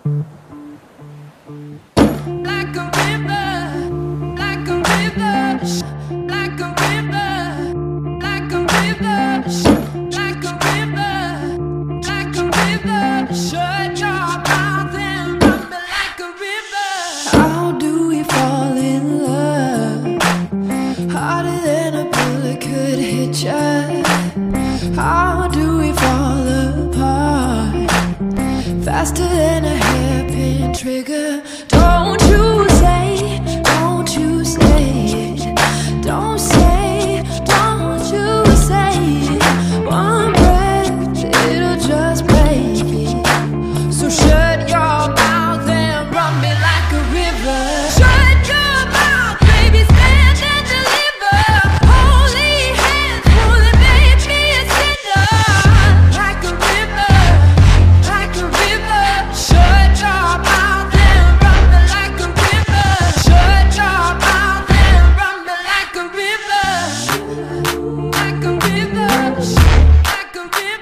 like a river, like a river, like a river, like a river, like a river, like a river. Shut your mouth and run me like a river. How do we fall in love? Harder than a bullet could hit ya. How do we fall apart? Faster than a hairpin trigger. Don't you say, don't you say it. Don't say, don't you say it. One breath, it'll just break it. So shut your mouth and run me like a river. Shut your mouth, baby, stand and deliver. Holy hands, pulling, make me a sinner. Like a river, like a river. Shut your mouth and run me like a river. Shut your mouth and run me like a river. Like a river, like a river.